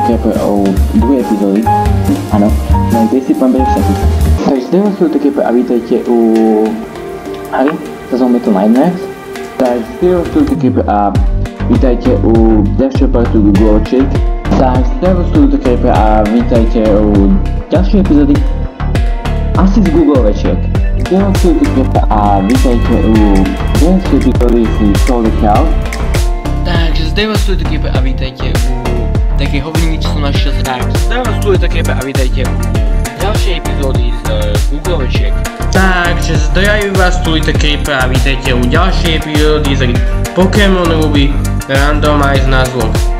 Creeper o druhej epizódy. Áno, len kde si pán Bežek sa chytá. Takže zdraví vás Little Creeper a vítajte u hry, nazveme to Nightmares. Takže zdraví vás Little Creeper a vítajte u ďalšieho partu Googleočiek. Takže zdraví vás Little Creeper a vítajte u ďalšej epizódy asi z Googleočiek. Zdraví vás Little Creeper a vítajte u ďalšej epizódy si Soul the Cow. Takže zdraví vás Little Creeper a vítajte u takej hovniny, čo som našiel. Takže zdraví vás Little Creeper a vítajte u ďalšej epizódy z Googleočiek. Takže zdraví vás Little Creeper a vítajte u ďalšej epizódy z Pokémon Ruby Randomize názvok.